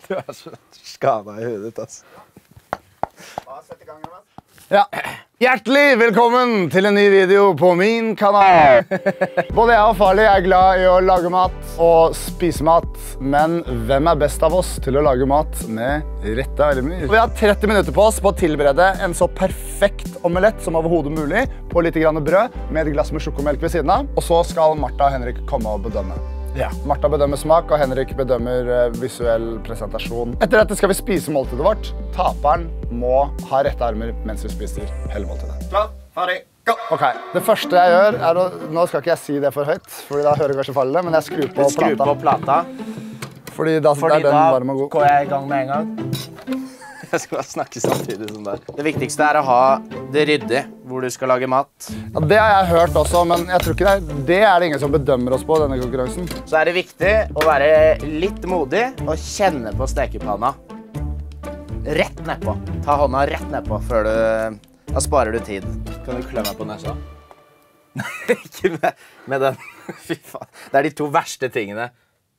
Du så skadet I hodet, altså. Sett I gang, Jonas. Ja. Hjertelig velkommen til en ny video på min kanal. Både jeg og Farley glad I å lage mat og spise mat, men hvem best av oss til å lage mat med rette elementer? Vi har 30 minutter på oss på å tilberede en så perfekt omelett som overhodet mulig på litt grann brød med et glass med sjokomelk ved siden av, og så skal Martha og Henrik komme og bedømme. Ja. Martha bedømmer smak, og Henrik bedømmer visuell presentasjon. Etter dette skal vi spise måltidet vårt. Taperen må ha rette armer mens vi spiser hele måltidet. Klar, ferdig, gå! Ok, det første jeg gjør å... Nå skal ikke jeg si det for høyt, fordi da hører kanskje Farley, men jeg skrur på plata. Skru på plata. Fordi da er den varm og god. Går jeg I gang med en gang. Jeg skal bare snakke samtidig som der. Det viktigste å ha det ryddig, hvor du skal lage mat. Ja, det har jeg hørt også, men jeg tror ikke det er det ingen som bedømmer oss på denne konkurransen. Så det viktig å være litt modig og kjenne på stekepanna. Rett nedpå. Ta hånda rett nedpå før du... Da sparer du tid. Kan du klø meg på nesa? Ikke med den. Fy faen. Det de to verste tingene.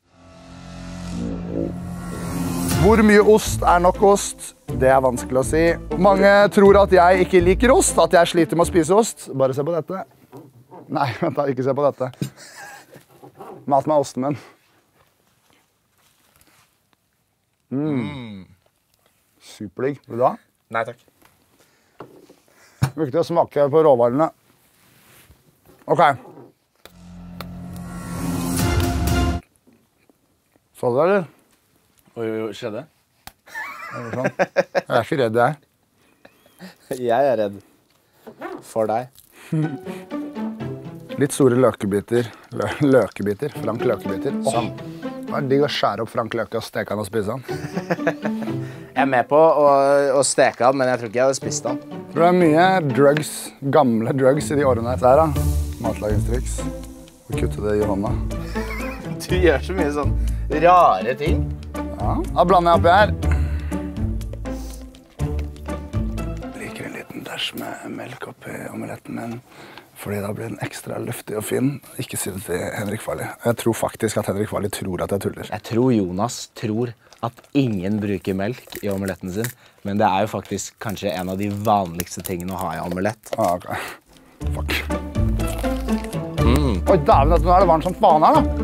Hvor mye ost nok ost? Det vanskelig å si. Mange tror at jeg ikke liker ost, at jeg sliter med å spise ost. Bare se på dette. Nei, vent da, ikke se på dette. Mat meg osten min. Superdigg. Vil du ha? Nei, takk. Viktig å smake på råvarene. Ok. Så du det, eller? Oi, skjedde? Jeg ikke redd, jeg. Jeg redd. For deg. Litt store løkebiter. Løkebiter. Frank løkebiter. Sånn. Det digg å skjære opp Frank løke og steke han og spise han. Jeg med på å steke han, men jeg tror ikke jeg hadde spist han. Det mye drugs, gamle drugs I de årene her. Der da. Matlagingstriks. Kutte det I hånda. Du gjør så mye sånn rare ting. Ja, da blander jeg oppi her. Liker en liten dash med melk oppi omeletten min, fordi da blir den ekstra luftig og fin. Ikke si det til Henrik Farley. Jeg tror faktisk at Henrik Farley tror at jeg tuller. Jeg tror Jonas tror at ingen bruker melk I omeletten sin, men det jo faktisk kanskje en av de vanligste tingene å ha I omelett. Ah, ok. Fuck. Oi, dæven, nå det varmt som faen her, da.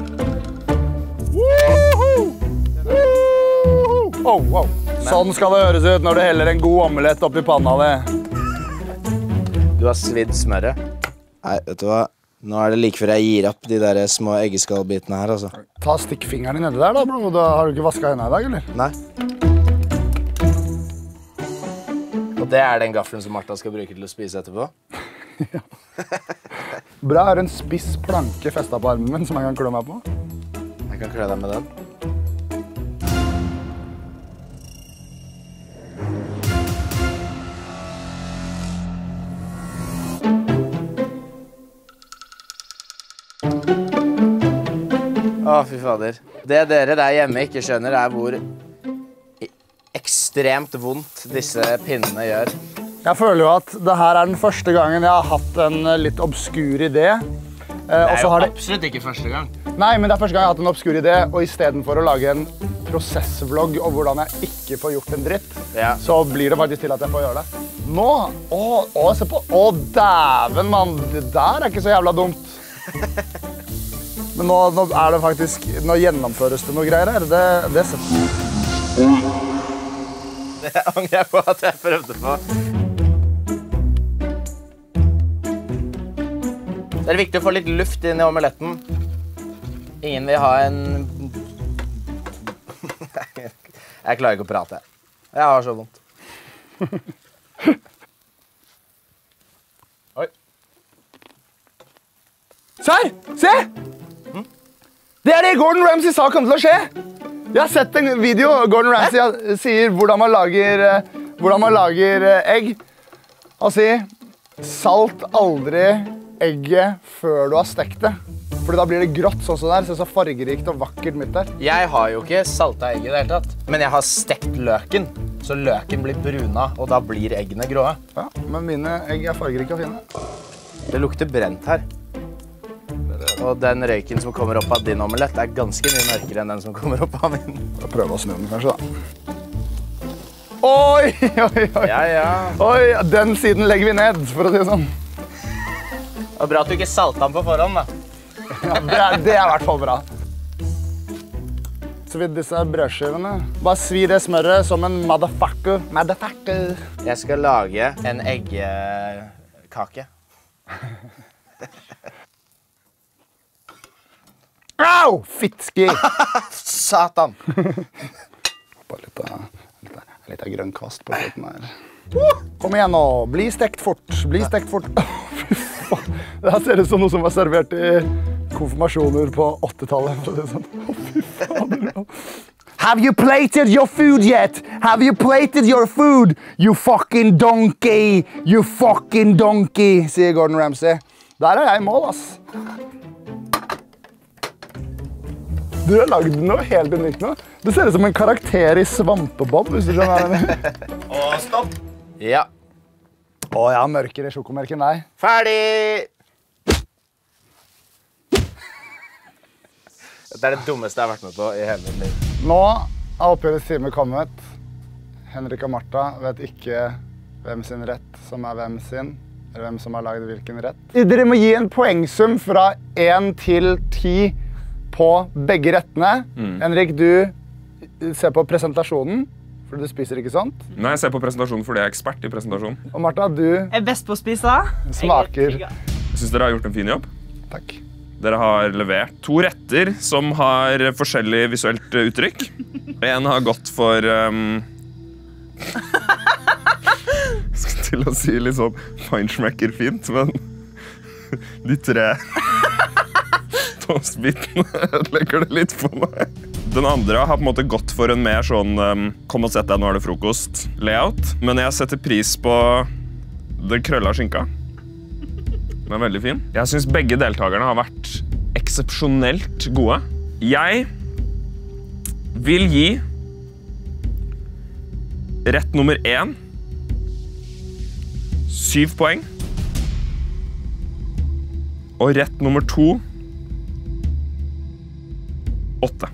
Oh, wow. Sånn skal det høres ut når du heller en god omelett oppi panna di. Du har svidd smøret. Nei, vet du hva? Nå det like før jeg gir opp de der små eggeskallbitene her, altså. Ta stikkfingeren nedi der da, bro. Da har du ikke vasket hendene I dag, eller? Nei. Og det den gaffelen som Martha skal bruke til å spise etterpå? Ja. Bra, jeg har en spiss planke festet på armen min som jeg kan klø meg på. Jeg kan klø deg med den. Å, fy fader. Det dere der hjemme ikke skjønner hvor ekstremt vondt disse pinnene gjør. Jeg føler jo at det her den første gangen jeg har hatt en litt obskur idé. Det jo absolutt ikke første gang. Nei, men det første gang jeg har hatt en obskur idé, og I stedet for å lage en prosessvlogg om hvordan jeg ikke får gjort en dritt, så blir det faktisk til at jeg får gjøre det. Nå, se på, dæven mann, det der ikke så jævla dumt. Men nå det faktisk, nå gjennomføres det noe greier her, det setter. Det angrer jeg på at jeg prøvde på. Det viktig å få litt luft inn I omeletten. Ingen vil ha en... Jeg klarer ikke å prate. Jeg har så vondt. Oi. Se! Det det Gordon Ramsay sa kom til å skje. Jeg har sett en video Gordon Ramsay sier hvordan man lager egg. Han sier, salt aldri egget før du har stekt det. Fordi da blir det grått sånn som det så fargerikt og vakkert midt der. Jeg har jo ikke saltet egget I det hele tatt. Men jeg har stekt løken, så løken blir bruna, og da blir eggene grå. Ja, men mine egg fargerike og fine. Det lukter brent her. Det Og den røyken som kommer opp av din omelett er ganske mye mørkere enn den som kommer opp av min. Jeg prøver å snu den kanskje da. Oi, oi, oi. Ja, ja. Oi, den siden legger vi ned, for å si det sånn. Det var bra at du ikke saltet den på forhånd, da. Ja, det er i hvert fall bra. Så vidt disse brødskivene. Bare svi det smøret som en motherfucker. Jeg skal lage en eggekake. Au! Fittski! Satan! Bare litt av grønn kvast på slutten her. Kom igjen nå, bli stekt fort, bli stekt fort. Fy faen, det her ser ut som noe som var servert i konfirmasjoner på 80-tallet. Sånn. Fy faen. Have you plated your food yet? Have you plated your food? You fucking donkey! You fucking donkey, sier Gordon Ramsay. Der er jeg i mål, ass. Du har laget noe helt unikt nå. Det ser ut som en karakter i Svampebob, hvis du skjønner hva jeg mener. Og stopp. Ja. Å, jeg har mørkere sjokomelk enn deg. Ferdig! Dette er det dummeste jeg har vært med på i hele mitt liv. Nå er oppgjørets time kommet. Henrik og Martha vet ikke hvem sin rett som er hvem sin, eller hvem som har laget hvilken rett. Dere må gi en poengsum fra 1 til 10 på begge rettene. Henrik, du ser på presentasjonen, for du spiser ikke sånt. Nei, jeg ser på presentasjonen fordi jeg er ekspert i presentasjon. Og Martha, du Jeg er best på å spise. smaker. Jeg synes dere har gjort en fin jobb. Takk. Dere har levert 2 retter som har forskjellig visuelt uttrykk. En har gått for... Jeg skal til å si litt sånn feinschmecker fint, men de 3 toastbitene legger det litt på meg. Den andre har på en måte gått for en mer sånn kom og sett deg, nå er det frokost layout. Men jeg setter pris på den krølla skinka. Den er veldig fin. Jeg synes begge deltakerne har vært eksepsjonelt gode. Jeg vil gi rett nummer 1 7 poeng. Og rett nummer 2 8.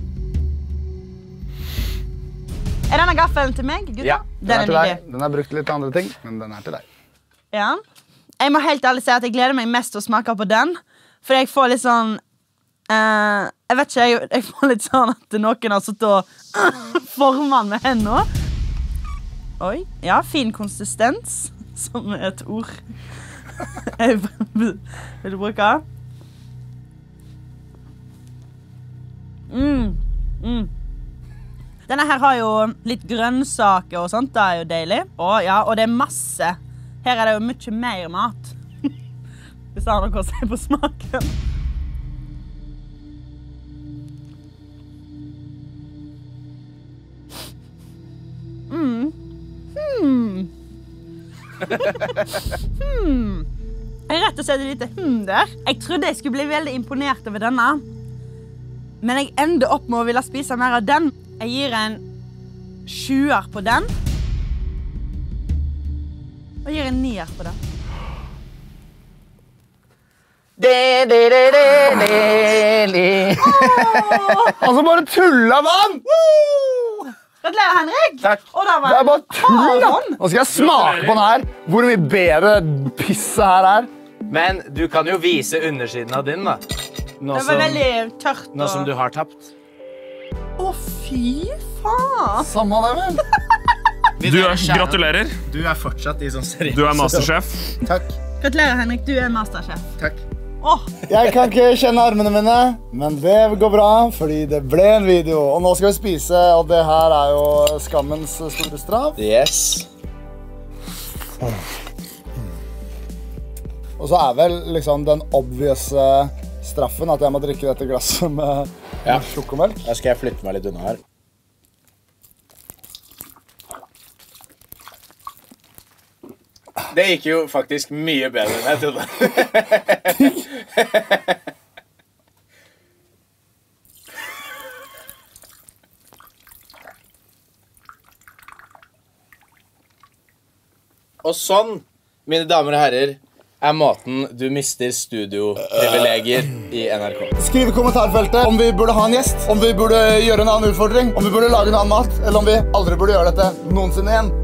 Er denne gaffelen til meg, gutta? Ja, Den er til nydelig. deg. Den er brukt til litt andre ting, men den er til deg. Ja. Jeg må helt ærlig si at jeg gleder meg mest til å smake på den. For jeg får litt sånn jeg vet ikke, jeg får litt sånn at noen har suttet og formet den med hendene. Oi, ja, fin konsistens, som er et ord jeg vil bruke. Denne her har jo litt grønnsaker og sånt, det er jo deilig. Ja, og det er masse. Her er det jo mye mer mat. Hvis det har noe å si på smaken. Jeg rett og slett et lite der. Jeg trodde jeg skulle bli veldig imponert over denne. Men jeg ender opp med å ville spise mer av den. Jeg gir en 7-er på den. Og gir en 9-er på den. Altså, bare tulla vann! Gratulerer, Henrik! Takk. Og da var Det er bare tull, da! Hånd. Nå skal jeg smake på den her. Hvor mye bedre pisset her er. Men du kan jo vise undersiden av din, da. Nå Det var veldig tørt. nå som du har tapt. Å, fy faen! Samme det, vel? Gratulerer. Du er fortsatt i sånn seriøs. Du er masterchef. Takk. Gratulerer, Henrik. Du er masterchef. Takk. Åh, Jeg kan ikke kjenne armene mine, men det går bra, fordi det ble en video. Og nå skal vi spise, og det her er jo skammens store straff. Yes. Og så er vel liksom den obvious straffen at jeg må drikke dette glasset med sjokomelk. Da skal jeg flytte meg litt unna her. Det gikk jo faktisk mye bedre enn jeg trodde. Og sånn, mine damer og herrer, er måten du mister studioprivilegier i NRK. Skriv i kommentarfeltet om vi burde ha en gjest, om vi burde gjøre en annen utfordring, om vi burde lage en annen mat, eller om vi aldri burde gjøre dette noensinne igjen.